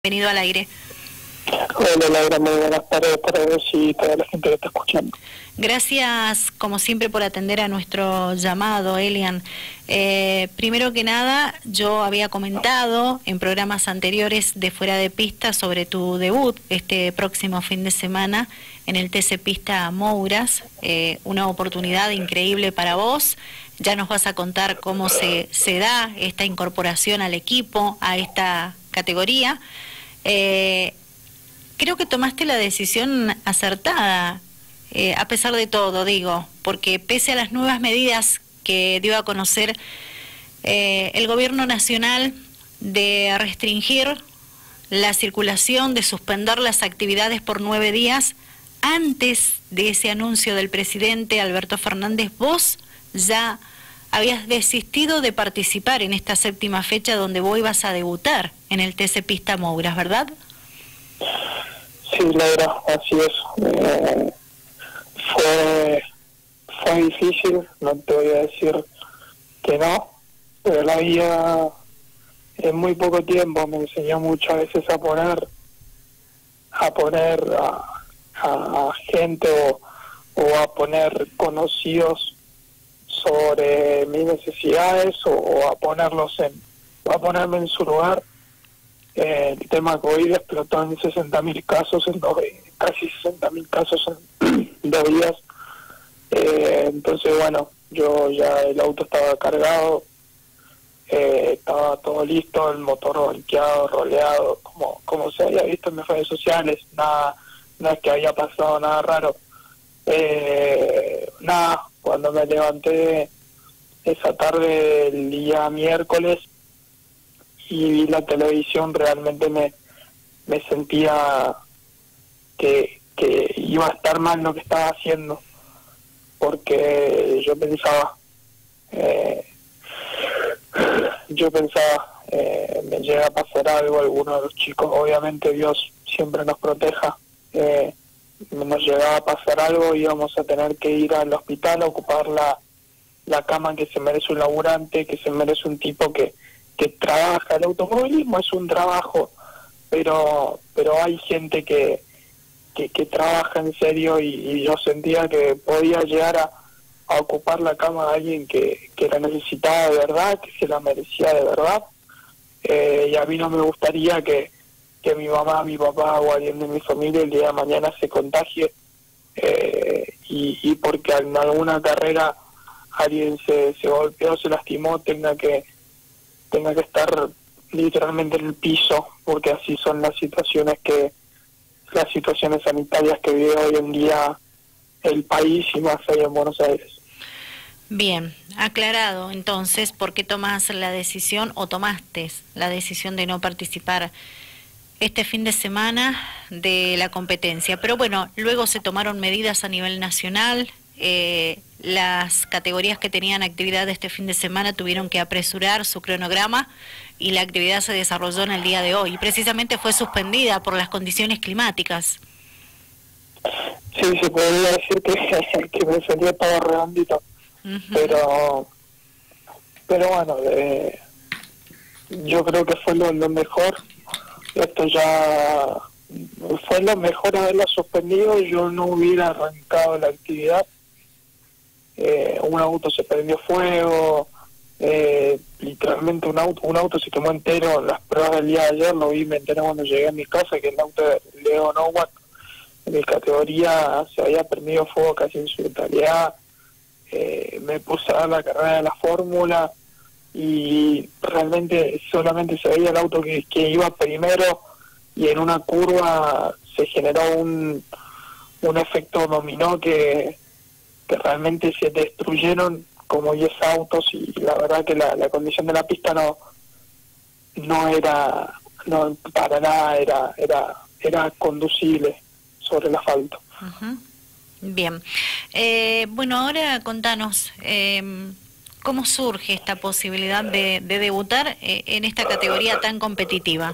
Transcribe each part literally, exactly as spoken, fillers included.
Bienvenido al aire. Hola Laura, muy buenas tardes para vos y toda la gente que está escuchando. Gracias, como siempre, por atender a nuestro llamado, Elian. Eh, primero que nada, yo había comentado en programas anteriores de Fuera de Pista sobre tu debut este próximo fin de semana en el T C Pista Mouras, eh, una oportunidad increíble para vos. Ya nos vas a contar cómo se, se da esta incorporación al equipo, a esta categoría. Eh, creo que tomaste la decisión acertada, eh, a pesar de todo, digo, porque pese a las nuevas medidas que dio a conocer eh, el gobierno nacional de restringir la circulación, de suspender las actividades por nueve días, antes de ese anuncio del presidente Alberto Fernández, vos ya habías desistido de participar en esta séptima fecha donde vos ibas a debutar en el T C Pista Mouras, ¿verdad? Sí, Laura, así es. Eh, fue, fue difícil, no te voy a decir que no, pero la vida en muy poco tiempo me enseñó muchas veces a poner a poner a, a, a gente o, o a poner conocidos sobre mis necesidades o, o a ponerlos en o a ponerme en su lugar. Eh, el tema COVID explotó en sesenta mil casos, en dos, casi sesenta mil casos en dos días. Eh, entonces, bueno, yo ya el auto estaba cargado, eh, estaba todo listo, el motor volteado, roleado, como, como se había visto en mis redes sociales. Nada, no es que había pasado nada raro. Eh, nada, cuando me levanté esa tarde el día miércoles y vi la televisión, realmente me, me sentía que, que iba a estar mal lo que estaba haciendo, porque yo pensaba, eh, yo pensaba, eh, me llega a pasar algo a alguno de los chicos, obviamente Dios siempre nos proteja, eh, nos llegaba a pasar algo, íbamos a tener que ir al hospital a ocupar la, la cama que se merece un laburante, que se merece un tipo que que trabaja. El automovilismo es un trabajo, pero pero hay gente que que, que trabaja en serio y, y yo sentía que podía llegar a, a ocupar la cama de alguien que, que la necesitaba de verdad, que se la merecía de verdad, eh, y a mí no me gustaría que, que mi mamá, mi papá o alguien de mi familia el día de mañana se contagie, eh, y, y porque en alguna carrera alguien se, se golpeó, se lastimó, tenga que tenga que estar literalmente en el piso, porque así son las situaciones que las situaciones sanitarias que vive hoy en día el país y más allá en Buenos Aires. Bien, aclarado entonces por qué tomás la decisión o tomaste la decisión de no participar este fin de semana de la competencia. Pero bueno, luego se tomaron medidas a nivel nacional. Eh, las categorías que tenían actividad este fin de semana tuvieron que apresurar su cronograma y la actividad se desarrolló en el día de hoy. Y precisamente fue suspendida por las condiciones climáticas. Sí, se podría decir que, que me salió todo redondito, uh-huh. pero pero bueno, eh, yo creo que fue lo, lo mejor. Esto ya fue lo mejor haberla suspendido. Yo no hubiera arrancado la actividad. Eh, un auto se prendió fuego, eh, literalmente un auto un auto se quemó entero en las pruebas del día de ayer. Lo vi, me enteré cuando llegué a mi casa que el auto de Leo Nowak en mi categoría se había prendido fuego casi en su totalidad. Eh, me puse a dar la carrera de la fórmula y realmente solamente se veía el auto que, que iba primero, y en una curva se generó un, un efecto dominó que que realmente se destruyeron como diez autos, y la verdad que la, la condición de la pista no no era no para nada era era era conducible sobre el asfalto. Uh-huh. Bien, eh, bueno, ahora contanos eh, cómo surge esta posibilidad de, de debutar eh, en esta categoría tan competitiva.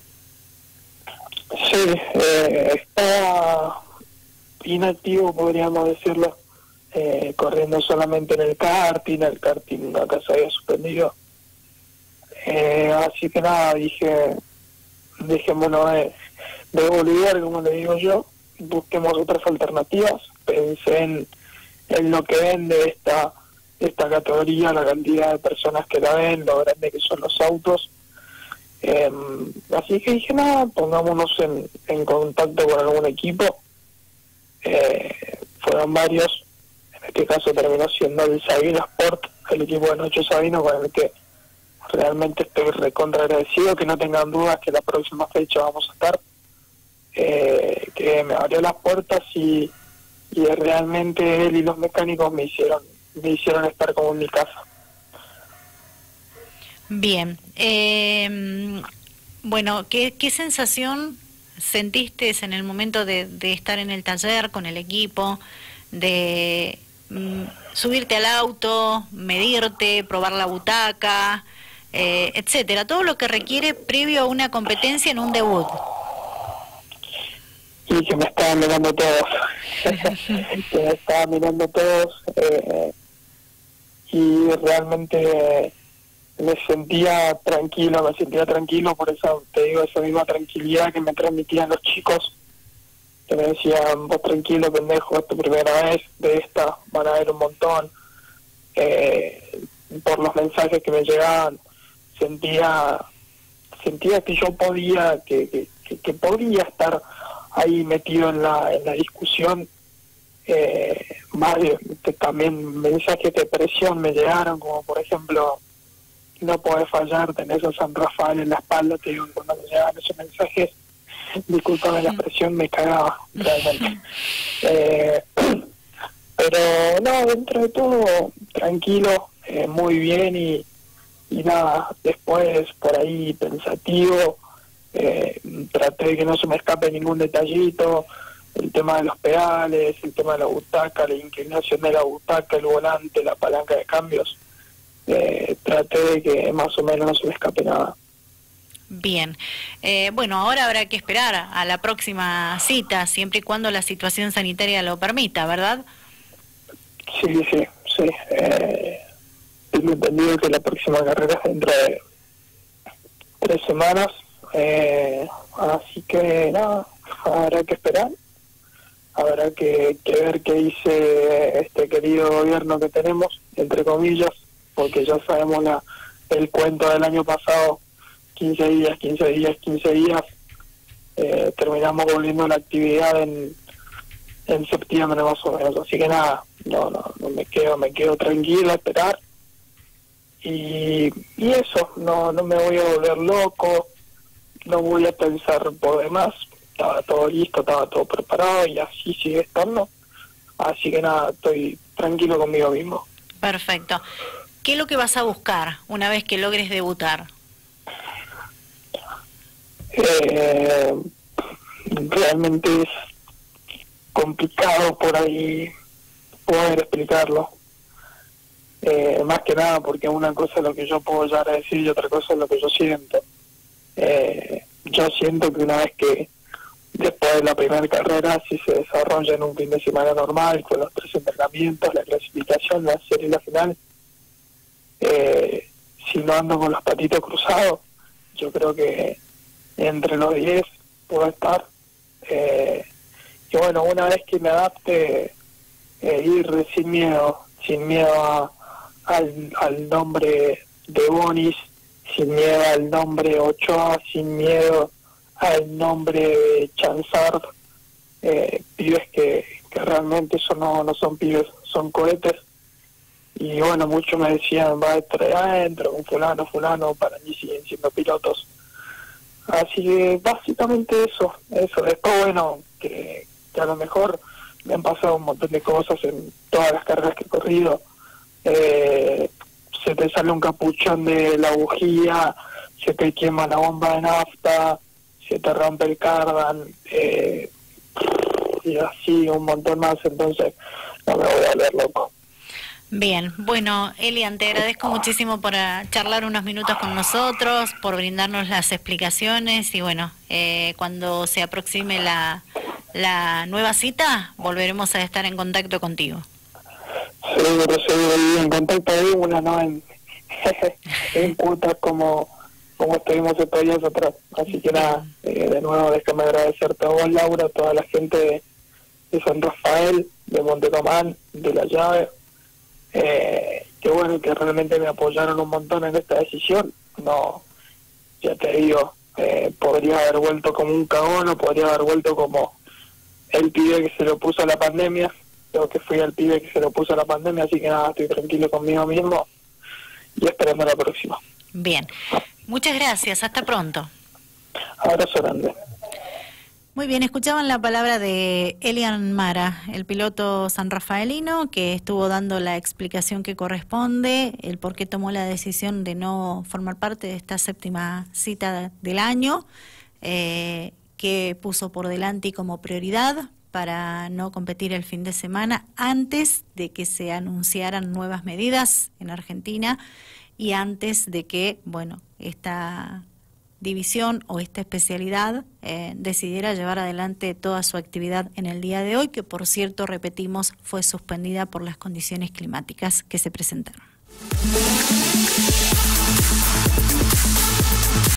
Sí, eh, estaba inactivo, podríamos decirlo. Eh, corriendo solamente en el karting, el karting acá se había suspendido, eh, así que nada, dije, dejémonos de, de boludear, como le digo yo, busquemos otras alternativas. Pensé en, en lo que vende esta esta categoría, la cantidad de personas que la ven, lo grande que son los autos. Eh, así que dije, nada, pongámonos en, en contacto con algún equipo. Eh, fueron varios, en este caso terminó siendo el Sabino Sport, el equipo de Nacho Sabino, con el que realmente estoy recontra agradecido, que no tengan dudas que la próxima fecha vamos a estar, eh, que me abrió las puertas y, y realmente él y los mecánicos me hicieron me hicieron estar como en mi casa. Bien, eh, bueno, ¿qué, qué sensación sentiste en el momento de, de estar en el taller con el equipo, de mm, subirte al auto, medirte, probar la butaca, eh, etcétera, todo lo que requiere previo a una competencia en un debut? Y que me estaban mirando todos, que me estaban mirando todos, eh, y realmente me sentía tranquilo, me sentía tranquilo, por eso te digo, esa misma tranquilidad que me transmitían los chicos, que me decían, vos tranquilo, pendejo, es tu primera vez, de esta van a haber un montón. Eh, por los mensajes que me llegaban, sentía sentía que yo podía, que, que, que, que podía estar ahí metido en la, en la discusión. Eh, varios también mensajes de presión me llegaron, como por ejemplo, no podés fallar, tenés a San Rafael en la espalda. Te digo, cuando me llegaban esos mensajes, discúlpame, la presión me cagaba realmente. Eh, pero no, dentro de todo tranquilo, eh, muy bien, y, y nada, después por ahí pensativo, eh, traté de que no se me escape ningún detallito, el tema de los pedales, el tema de la butaca, la inclinación de la butaca, el volante, la palanca de cambios. Eh, traté de que más o menos no se me escape nada. Bien, eh, bueno, ahora habrá que esperar a la próxima cita, siempre y cuando la situación sanitaria lo permita, ¿verdad? Sí, sí, sí. Eh, tengo entendido que la próxima carrera es dentro de tres semanas, eh, así que nada, habrá que esperar. Habrá que, que ver qué dice este querido gobierno que tenemos, entre comillas, porque ya sabemos la, el cuento del año pasado, quince días, quince días, quince días, eh, terminamos volviendo a la actividad en, en septiembre más o menos, así que nada, no, no, no me quedo, me quedo tranquilo a esperar, y, y eso, no, no me voy a volver loco, no voy a pensar por demás. Estaba todo listo, estaba todo preparado y así sigue estando. Así que nada, estoy tranquilo conmigo mismo. Perfecto. ¿Qué es lo que vas a buscar una vez que logres debutar? Eh, realmente es complicado por ahí poder explicarlo. Eh, más que nada porque una cosa es lo que yo puedo llegar a decir y otra cosa es lo que yo siento. Eh, yo siento que una vez que después de la primera carrera, si se desarrolla en un fin de semana normal, con los tres entrenamientos, la clasificación, la serie y la final, eh, si no ando con los patitos cruzados, yo creo que entre los diez puedo estar. Eh, y bueno, una vez que me adapte, eh, ir sin miedo, sin miedo a, al, al nombre de Bonis, sin miedo al nombre Ochoa, sin miedo al nombre de Chanzard, eh, pibes que, que realmente eso no, no son pibes, son cohetes. Y bueno, muchos me decían, va a estar adentro con fulano, fulano, para mí siguen siendo pilotos. Así que básicamente eso, eso. Después, bueno, que, que a lo mejor me han pasado un montón de cosas en todas las carreras que he corrido. Eh, se te sale un capuchón de la bujía, se te quema la bomba de nafta, se te rompe el cardan, eh, y así un montón más, entonces no me voy a volver loco. Bien, bueno, Elian, te agradezco muchísimo por uh, charlar unos minutos con nosotros, por brindarnos las explicaciones y bueno, eh, cuando se aproxime la, la nueva cita, volveremos a estar en contacto contigo. Seguro, seguro, y en contacto de una, ¿no? En, en cuotas como, como estuvimos estos días atrás. Así que nada, eh, de nuevo déjame agradecerte a vos, Laura, a toda la gente de, de San Rafael, de Monte Tomán, de La Llave, eh, que bueno, que realmente me apoyaron un montón en esta decisión. No, ya te digo, eh, podría haber vuelto como un cagón o podría haber vuelto como el pibe que se lo puso a la pandemia, creo que fui el pibe que se lo puso a la pandemia, así que nada, estoy tranquilo conmigo mismo y esperando la próxima. Bien, muchas gracias, hasta pronto. Abrazo grande. Muy bien, escuchaban la palabra de Elian Mara, el piloto sanrafaelino, que estuvo dando la explicación que corresponde, el por qué tomó la decisión de no formar parte de esta séptima cita del año, eh, que puso por delante y como prioridad para no competir el fin de semana antes de que se anunciaran nuevas medidas en Argentina y antes de que, bueno, esta división o esta especialidad eh, decidiera llevar adelante toda su actividad en el día de hoy, que por cierto, repetimos, fue suspendida por las condiciones climáticas que se presentaron.